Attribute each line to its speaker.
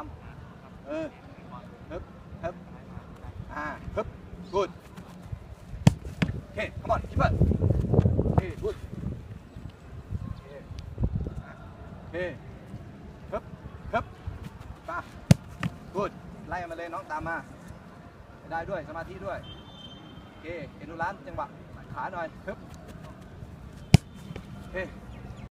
Speaker 1: ามฮึบฮึบฮึบ good โอเค come on keep it โอเค good โอเคฮึบฮึบมา good ไล่มาเลยน้องตามมาได้ด้วยสมาธิด้วยโอเคเอ็นดูร้านจังหวะขาหน่อยฮึบโอเค